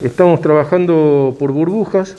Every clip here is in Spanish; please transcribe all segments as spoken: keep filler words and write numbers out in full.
Estamos trabajando por burbujas.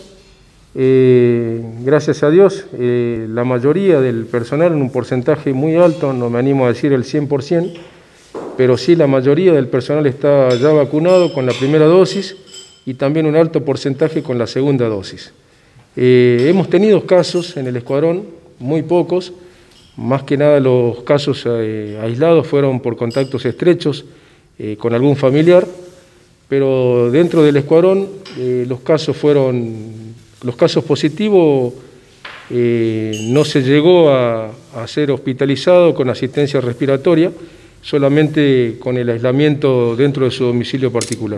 Eh, gracias a Dios, eh, la mayoría del personal, en un porcentaje muy alto, no me animo a decir el cien por ciento, pero sí la mayoría del personal está ya vacunado con la primera dosis y también un alto porcentaje con la segunda dosis. Eh, hemos tenido casos en el escuadrón, muy pocos, más que nada los casos eh, aislados fueron por contactos estrechos eh, con algún familiar, pero dentro del escuadrón eh, los casos fueron... Los casos positivos eh, no se llegó a, a ser hospitalizado con asistencia respiratoria, solamente con el aislamiento dentro de su domicilio particular.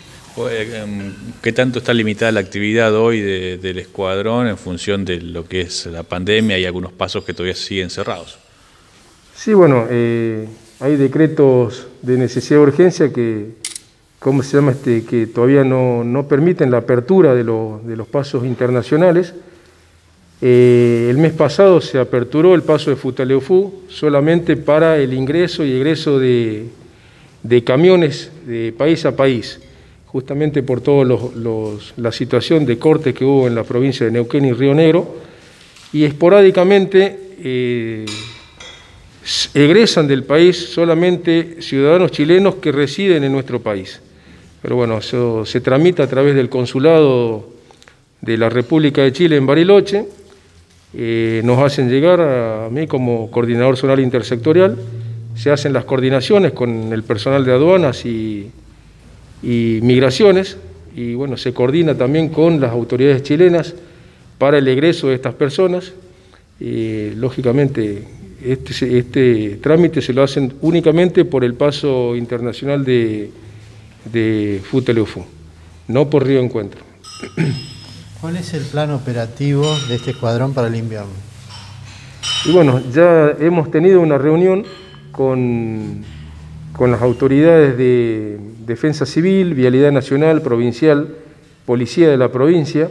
¿Qué tanto está limitada la actividad hoy de, del escuadrón en función de lo que es la pandemia y algunos pasos que todavía siguen cerrados? Sí, bueno, eh, hay decretos de necesidad de urgencia que... ¿Cómo se llama? Este, que todavía no, no permiten la apertura de, lo, de los pasos internacionales. Eh, el mes pasado se aperturó el paso de Futaleufú solamente para el ingreso y egreso de, de camiones de país a país, justamente por toda la situación de cortes que hubo en la provincia de Neuquén y Río Negro, y esporádicamente eh, egresan del país solamente ciudadanos chilenos que residen en nuestro país. Pero bueno, eso se tramita a través del consulado de la República de Chile en Bariloche. Eh, nos hacen llegar a, a mí como coordinador zonal intersectorial, se hacen las coordinaciones con el personal de aduanas y, y migraciones, y bueno, se coordina también con las autoridades chilenas para el egreso de estas personas. Eh, lógicamente, este, este trámite se lo hacen únicamente por el paso internacional de de Futaleufú, no por Río Encuentro. ¿Cuál es el plan operativo de este escuadrón para el invierno? Y bueno, ya hemos tenido una reunión con, con las autoridades de Defensa Civil, Vialidad Nacional, Provincial, Policía de la provincia,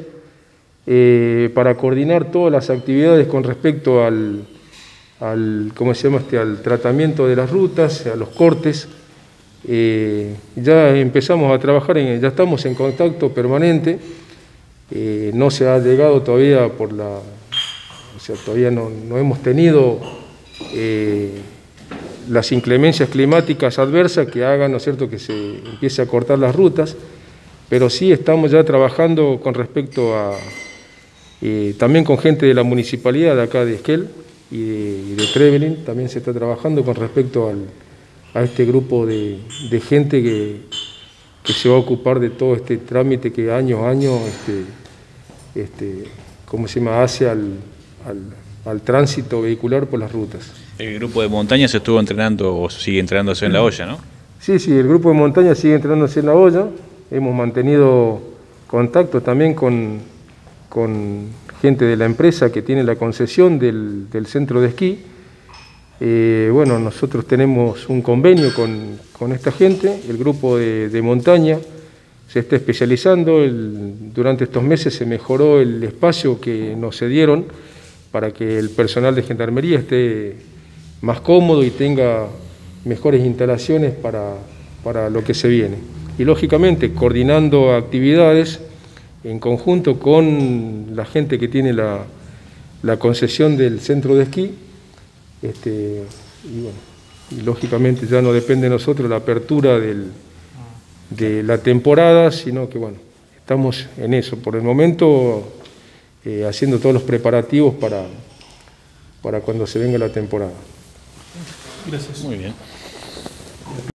eh, para coordinar todas las actividades con respecto al, al, ¿cómo se llama este? al tratamiento de las rutas, a los cortes. Eh, ya empezamos a trabajar, en, ya estamos en contacto permanente, eh, no se ha llegado todavía por la, o sea, todavía no, no hemos tenido eh, las inclemencias climáticas adversas que hagan, ¿no es cierto?, que se empiece a cortar las rutas, pero sí estamos ya trabajando con respecto a, eh, también con gente de la municipalidad de acá de Esquel y de, y de Trevelin, también se está trabajando con respecto al a este grupo de, de gente que, que se va a ocupar de todo este trámite que año a año este, este, ¿cómo se llama? hace al, al, al tránsito vehicular por las rutas. El grupo de montaña se estuvo entrenando o sigue entrenándose en La Hoya, ¿no? Sí, sí, el grupo de montaña sigue entrenándose en La Hoya. Hemos mantenido contacto también con, con gente de la empresa que tiene la concesión del, del centro de esquí. Eh, bueno, nosotros tenemos un convenio con, con esta gente, el grupo de, de montaña se está especializando, el, durante estos meses se mejoró el espacio que nos cedieron para que el personal de gendarmería esté más cómodo y tenga mejores instalaciones para, para lo que se viene. Y lógicamente coordinando actividades en conjunto con la gente que tiene la, la concesión del centro de esquí. Este, y, bueno, y lógicamente ya no depende de nosotros la apertura del, de la temporada, sino que bueno, estamos en eso, por el momento eh, haciendo todos los preparativos para, para cuando se venga la temporada. Gracias. Muy bien.